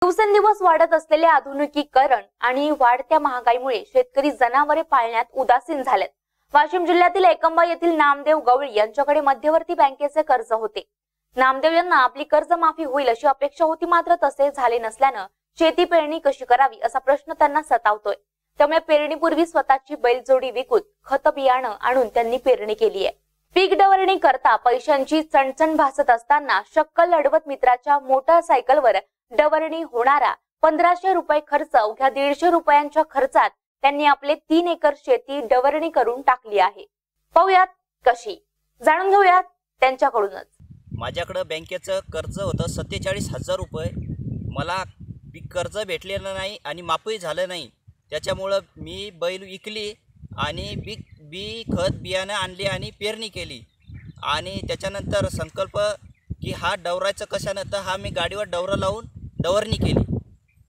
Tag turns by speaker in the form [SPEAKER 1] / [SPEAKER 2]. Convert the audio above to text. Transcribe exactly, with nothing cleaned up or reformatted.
[SPEAKER 1] दिवसेंदिवस वाढत असलेले आधुनिकीकरण आणि वाढत्या महागाईमुळे शेतकरी जनावरे पाळण्यात उदासीन झालेत। वाशिम जिल्ह्यातील एकंबा येथील नामदेव गवळी यांच्याकडे मध्यवर्ती बँकेचे कर्ज होते। नामदेव यांना आपली कर्ज माफी होईल अशी अपेक्षा होती, मात्र तसे झाले नसल्यानं शेती पेरणी कशी करावी असा प्रश्न त्यांना सतावतोय। त्यामुळे पेरणीपूर्वी स्वतःची बैलजोडी विकून खत बियाणं आणून त्यांनी पेरणी केली आहे। पीक डवरणी करता पैशांची चणचण भासत असताना शक्कल लढवत मित्राच्या मोटरसायकलवर डवरणी होणारा पंधराशे रुपये खर्च अवघ्या दीडशे रुपयांच्या खर्चात त्यांनी आपले तीन एकर शेती डवरणी करून टाकली आहे। पाहूयात कशी, जाणून घेऊयात त्यांच्याकडूनच।
[SPEAKER 2] माझ्याकडे बँकेचं कर्ज होतं सत्तेचाळीस हजार रुपये। मला पीक कर्ज भेटलेलं नाही आणि माफही झालं नाही। त्याच्यामुळं मी बैल विकली आणि बी बी खत बियाणं आणले आणि पेरणी केली। आणि त्याच्यानंतर संकल्प की हा डवरायचं कशानं, तर हा मी गाडीवर डवरं लावून डवरणी केली।